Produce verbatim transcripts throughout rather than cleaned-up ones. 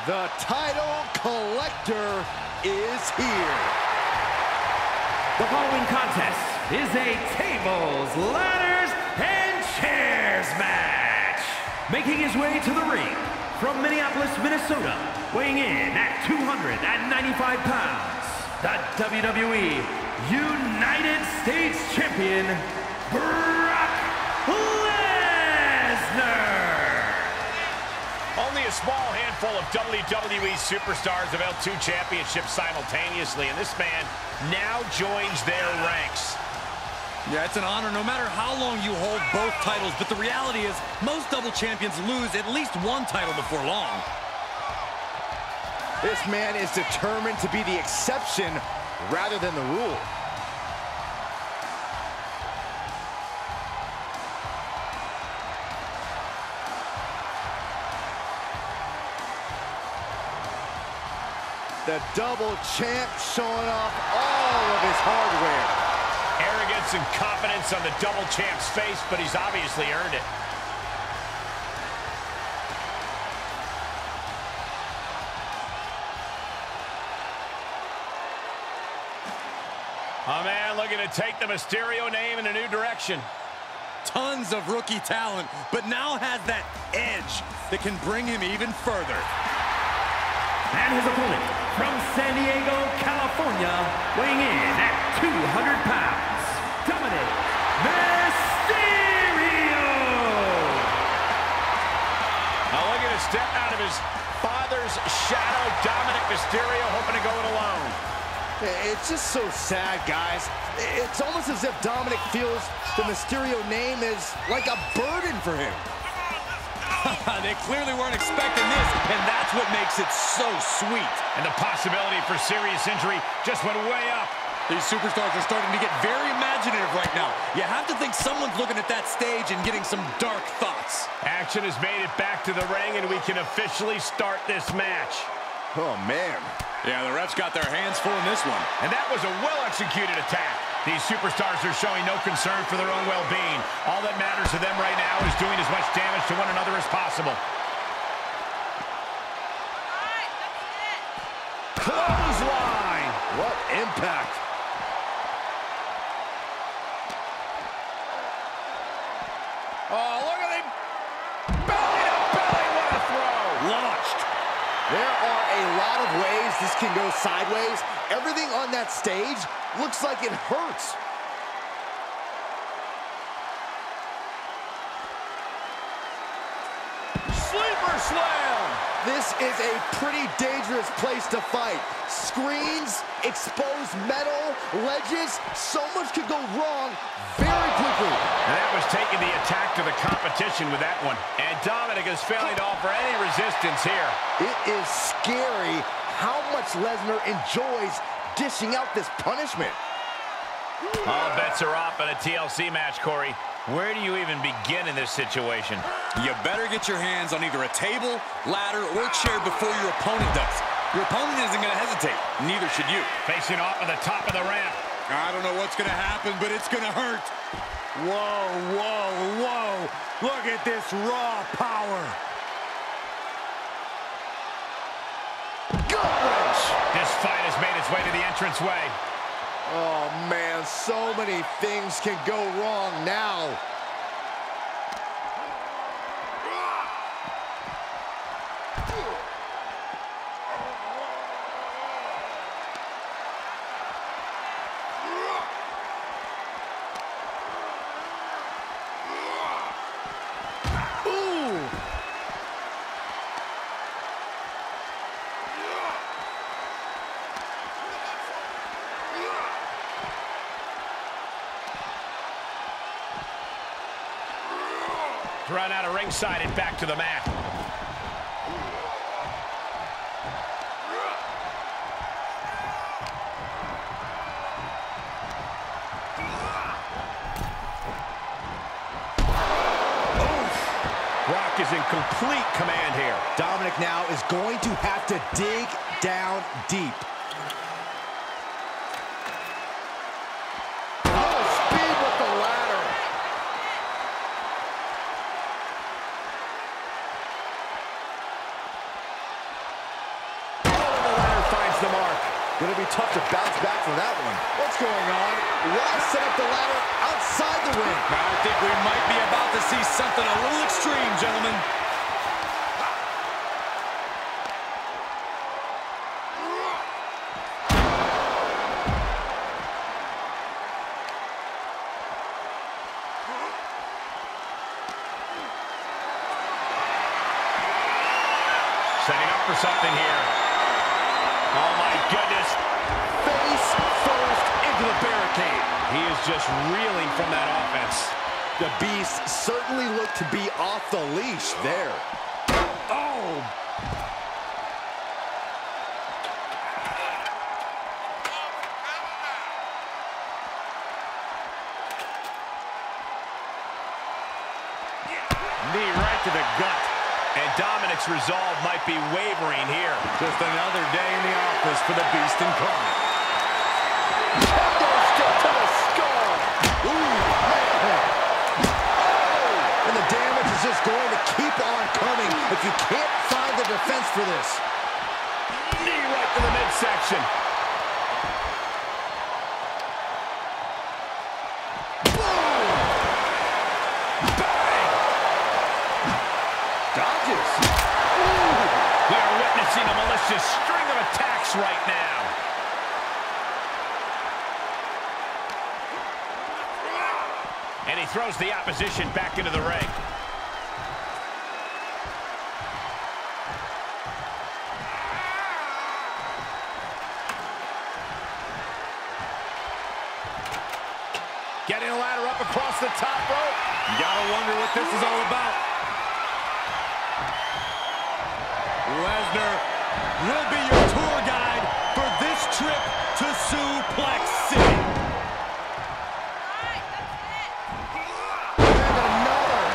The title collector is here. The following contest is a tables, ladders, and chairs match. Making his way to the ring from Minneapolis, Minnesota, weighing in at two hundred ninety-five pounds, the W W E United States Champion, Brock Lesnar. Only a small handful of W W E superstars have held two championships simultaneously, and this man now joins their ranks. Yeah, it's an honor no matter how long you hold both titles, but the reality is most double champions lose at least one title before long. This man is determined to be the exception rather than the rule. The double champ showing off all of his hardware. Arrogance and confidence on the double champ's face, but he's obviously earned it. A man looking to take the Mysterio name in a new direction. Tons of rookie talent, but now has that edge that can bring him even further. And his opponent from San Diego, California, weighing in at two hundred pounds, Dominic Mysterio. Now looking to step out of his father's shadow, Dominic Mysterio hoping to go it alone. It's just so sad, guys. It's almost as if Dominic feels the Mysterio name is like a burden for him. They clearly weren't expecting this, and that's what makes it so sweet. And the possibility for serious injury just went way up. These superstars are starting to get very imaginative right now. You have to think someone's looking at that stage and getting some dark thoughts. Action has made it back to the ring, and we can officially start this match. Oh, man. Yeah, the refs got their hands full in this one. And that was a well-executed attack. These superstars are showing no concern for their own well-being. All that matters to them right now is doing as much damage to one another as possible. Clothesline! What impact! Oh, look at him! Belly to belly, what a throw! Launched. There are a lot of ways this can go sideways. Everything on that stage looks like it hurts. Sleeper slam! This is a pretty dangerous place to fight. Screens, exposed metal, ledges, so much could go wrong very quickly. And that was taking the attack to the competition with that one. And Dominic is failing to offer any resistance here. It is scary how much Lesnar enjoys dishing out this punishment. All bets are off in a T L C match, Corey. Where do you even begin in this situation? You better get your hands on either a table, ladder, or chair before your opponent does. Your opponent isn't going to hesitate. Neither should you. Facing off at the top of the ramp. I don't know what's going to happen, but it's going to hurt. Whoa, whoa, whoa. Look at this raw power. Gut wrench! This fight has made its way to the entranceway. Oh, man, so many things can go wrong now. Run out of ringside and back to the mat. Brock is in complete command here. Dominic now is going to have to dig down deep. Oh, speed with the ladder. be tough to bounce back from that one. What's going on? Why set up the ladder outside the ring? I think we might be about to see something a little extreme, gentlemen. Setting up for something here. Oh, my goodness. Face first into the barricade. He is just reeling from that offense. The Beast certainly looked to be off the leash there. Oh! Knee right to the gut. And Dominic's resolve might be wavering here. Just another day in the office for the Beast incarnate. Kendo stick to the skull. Ooh, man. Oh! And the damage is just going to keep on coming if you can't find the defense for this. Knee right to the midsection. A malicious string of attacks right now. And he throws the opposition back into the ring. Getting a ladder up across the top rope. You gotta wonder what this is all about. Lesnar will be your tour guide for this trip to Suplex City. And another.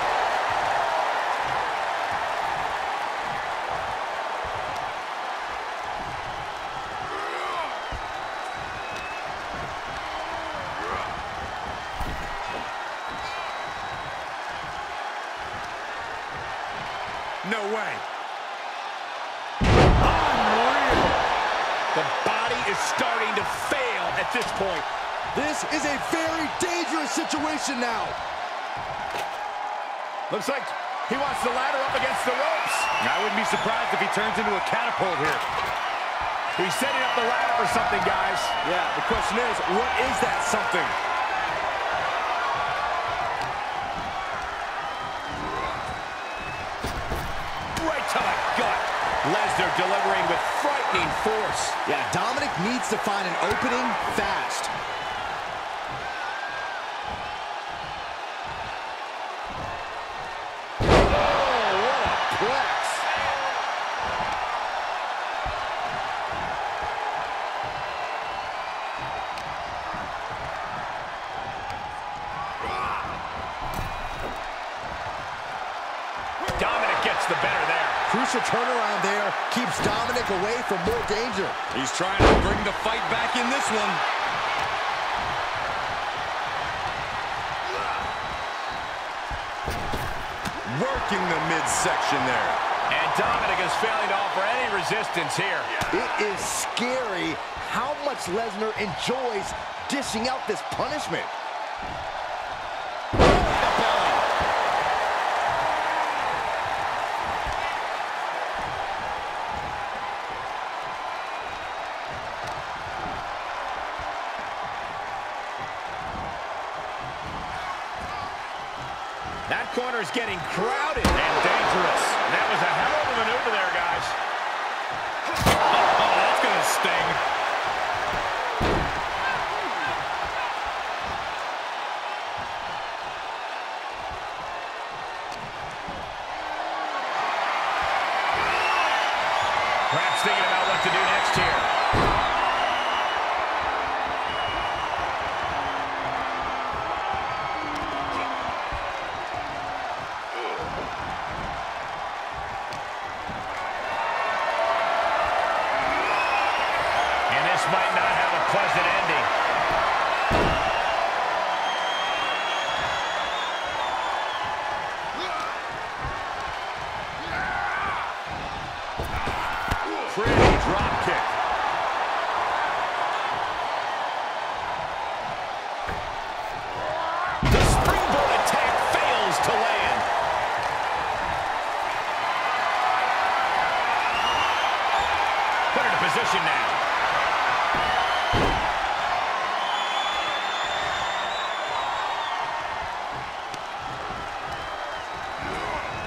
No way. The body is starting to fail at this point. This is a very dangerous situation now. Looks like he wants the ladder up against the ropes. I wouldn't be surprised if he turns into a catapult here. He's setting up the ladder for something, guys. Yeah, the question is, what is that something? Right to the gut. Lesnar delivering with frightening force. Yeah, Dominic needs to find an opening fast. Oh, what a plex. Dominic gets the better there. Crucial turnaround there keeps Dominic away from more danger. He's trying to bring the fight back in this one. Working the midsection there. And Dominic is failing to offer any resistance here. It is scary how much Lesnar enjoys dishing out this punishment. That corner is getting crowded and dangerous. That was a hell of a maneuver there, guys. Oh, that's gonna sting. Perhaps thinking about what to do next here. Might not have a pleasant ending. Pretty drop kick.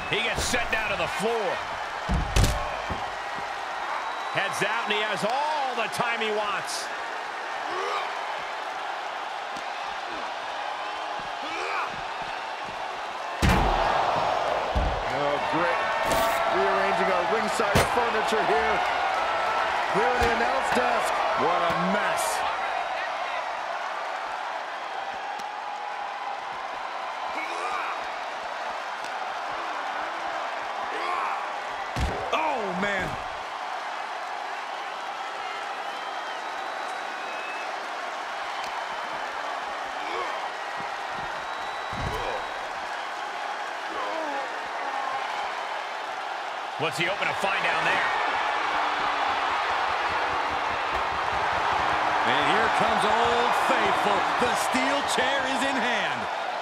He gets sent down to the floor. Heads out, and he has all the time he wants. Oh, great. Rearranging our ringside furniture here. Clearing the announce desk. What a mess. Oh, man. What's he open to find down there? And here comes Old Faithful. The steel chair is in hand.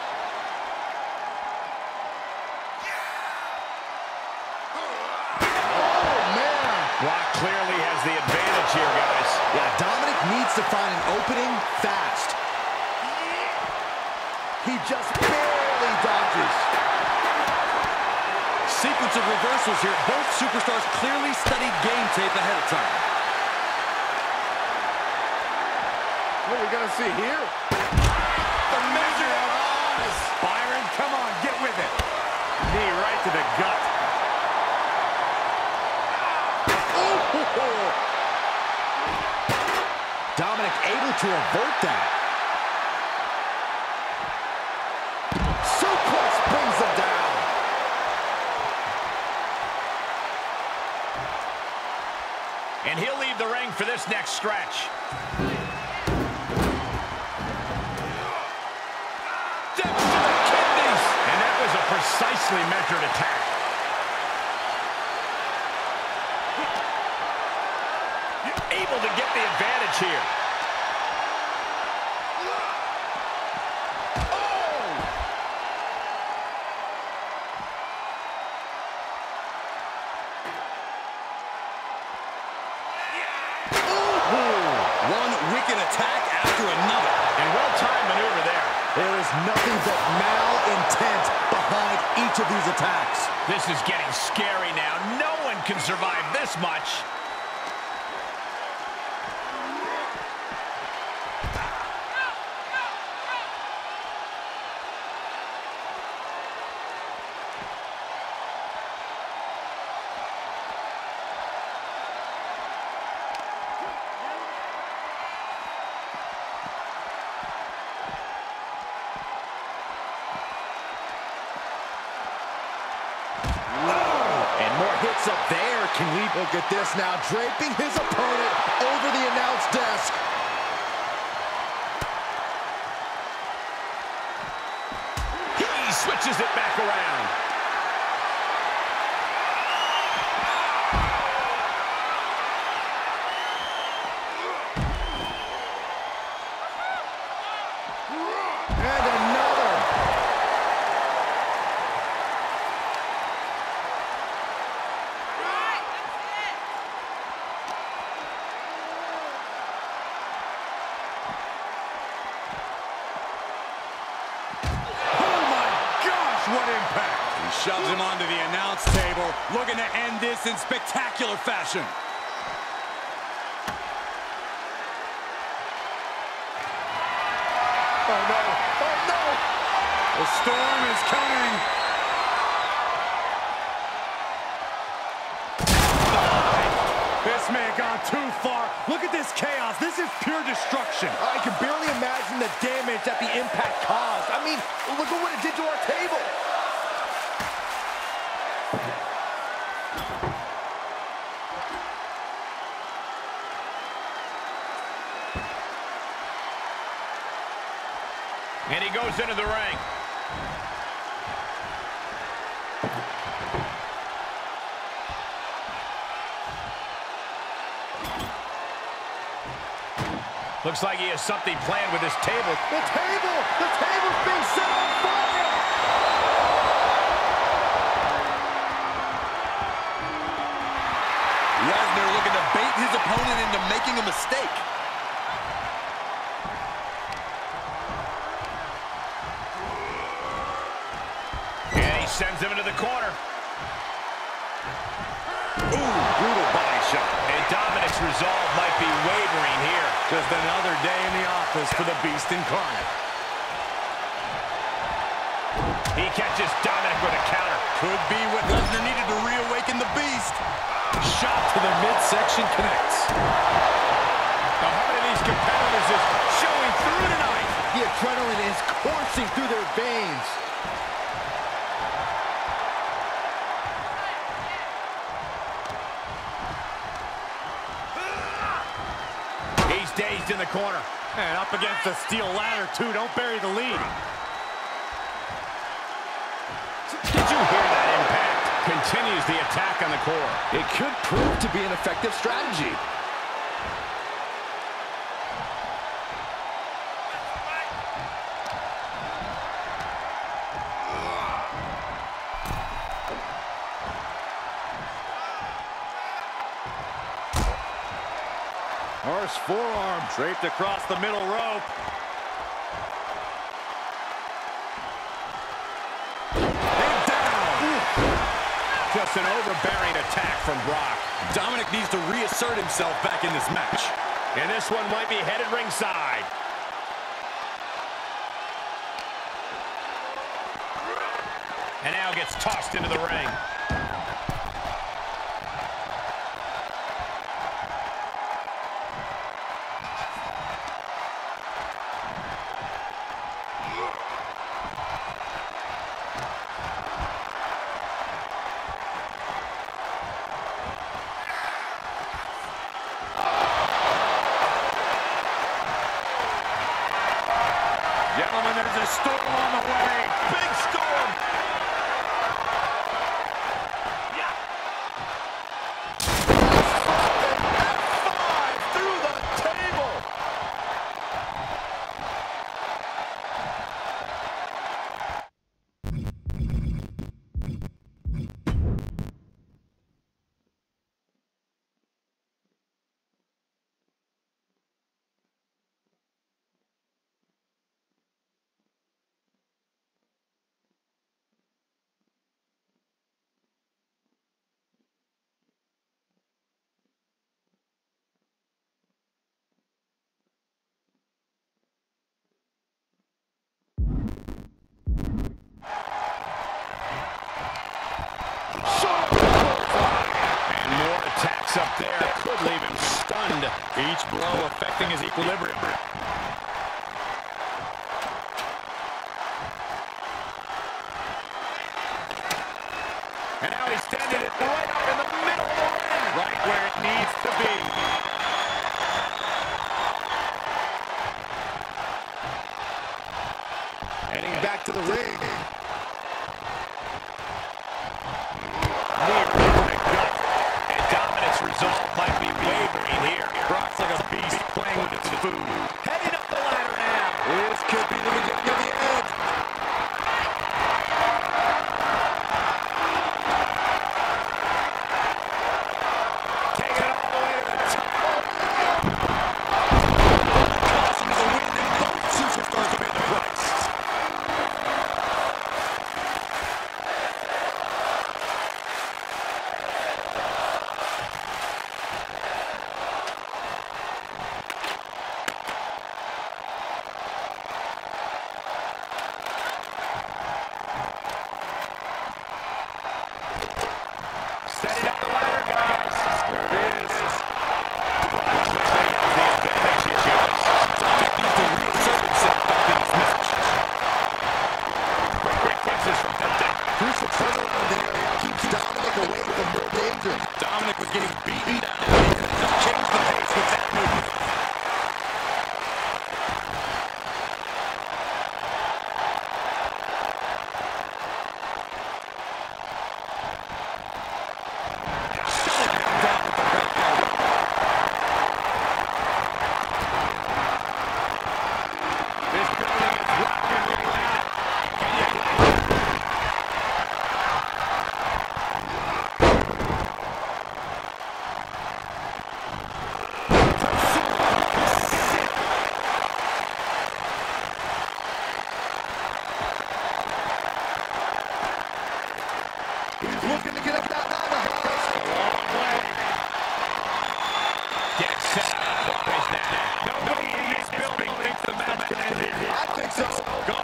Oh, man. Brock clearly has the advantage here, guys. Yeah, Dominic needs to find an opening fast. He just barely dodges. Sequence of reversals here. Both superstars clearly studied game tape ahead of time. What are we going to see here? The measure of Oz. Byron, come on, get with it. Knee right to the gut. Oh! Dominic able to avert that. Suplex brings him down. And he'll leave the ring for this next stretch. Depth to the kidneys. And that was a precisely measured attack. Able to get the advantage here. Attack after another. And well-timed maneuver there. There is nothing but malintent behind each of these attacks. This is getting scary now. No one can survive this much. Up there, can we look at this now, draping his opponent over the announce desk. He switches it back around. And another. What impact! He shoves him onto the announce table, looking to end this in spectacular fashion. Oh no! Oh no! The storm is coming. This may have gone too far. Look at this chaos. This is pure destruction. I can barely imagine the damage that the impact caused. I mean, look at what it did to our table. And he goes into the ring. Looks like he has something planned with this table. The table! The table's being set on fire! Lesnar looking to bait his opponent into making a mistake. And he sends him into the corner. Ooh, brutal body shot. And Dominic's resolve might be wavering here. Just another day in the office for the Beast incarnate. He catches Dominic with a counter. Could be what Lesnar needed to reawaken the Beast. Shot to the midsection connects. The heart of these competitors is showing through tonight. The adrenaline is coursing through their veins. He's dazed in the corner. And up against the steel ladder, too. Don't bury the lead. Did you hear that impact? Continues the attack on the core. It could prove to be an effective strategy. Horse forearm draped across the middle rope. And down. Just an overbearing attack from Brock. Dominic needs to reassert himself back in this match. And this one might be headed ringside. And now gets tossed into the ring. Gentlemen, there's a storm on the way. Big storm. F five through the table. And more attacks up there that could leave him stunned. Each blow affecting his equilibrium. And now he's standing it right up in the middle of the ring. Right where it needs to be. Heading back to the ring. Near the gut. And Dominic's result might be wavering here. Brock's like a beast playing with its food. Heading up the ladder now. This could be the beginning of the end. Taking it all the way to the top. Caution to the wind, and both superstars have paid the price. Setting up the ladder, guys. There it is. The advantage he shows. Dominic needs to reassert himself back in this match. Quick, quick fixes from Dominic. Crucial turnaround there keeps Dominic away from more danger. Dominic was getting beaten down. He could have changed the pace with that movement. This building is rocking right now. He's looking to get a count on the high. six. Go